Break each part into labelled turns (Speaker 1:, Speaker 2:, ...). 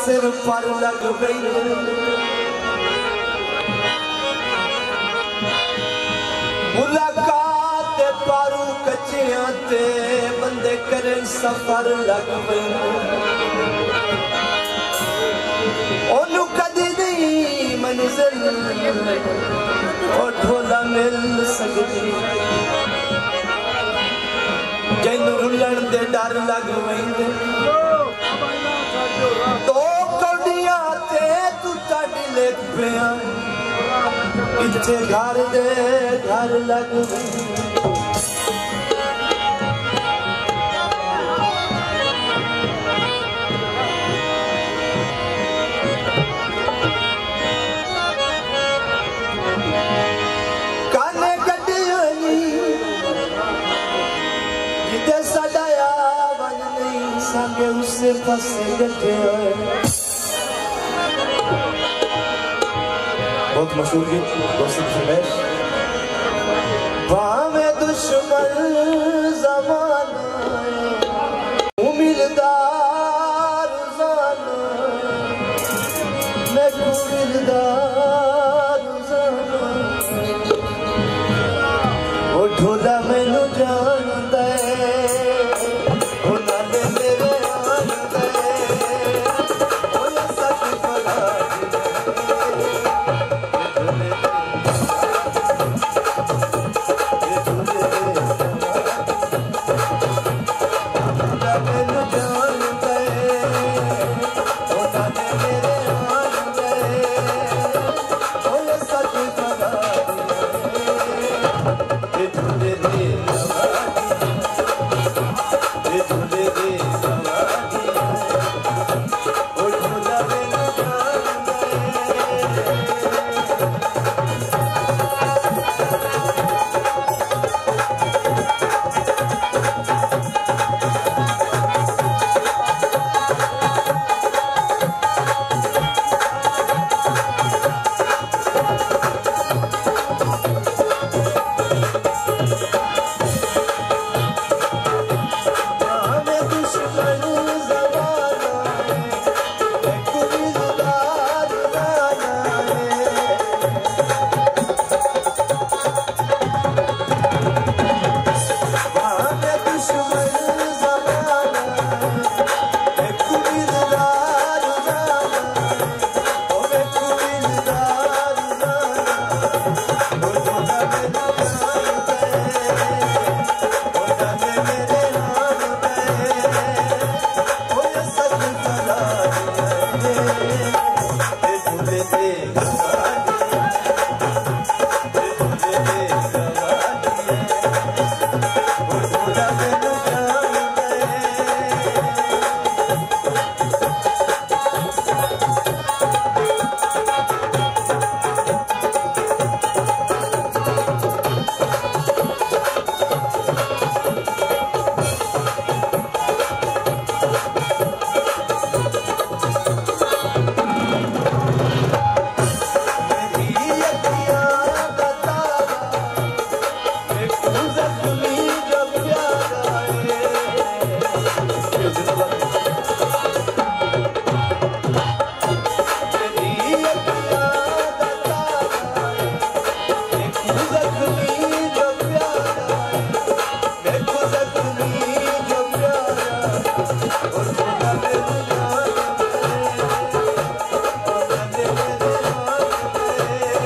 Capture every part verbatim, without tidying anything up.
Speaker 1: सिर पर लग गई मुलाकात पारू कच्चियां ते बंदे करे सफर लग गई ओनू कदी नहीं मंजिल ओ ढोला मिल सकती जैन रुलन दे डर लग वेंदे तो कौड़ियां ते तू ताड़ी ले पिया इत्थे घर दे घर लग वेंदे सागे उससे फंसे गए बहुत मशहूर गीत दोस्तों फरमाइश भावे दुश्मन ज़माना उम्मीददार जाना मैं उम्मीददार जाना वो ढोला मैनू जानता है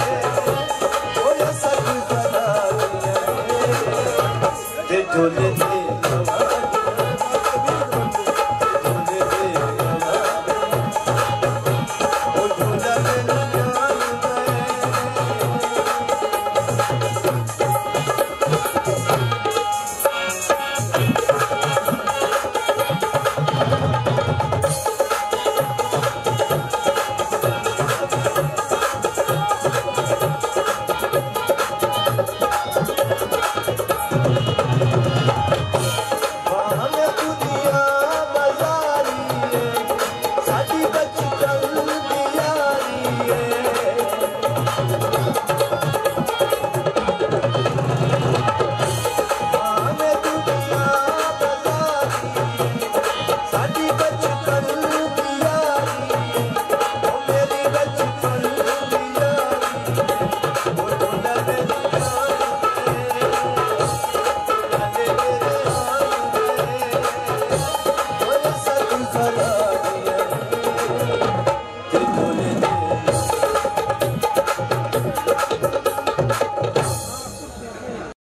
Speaker 2: झोले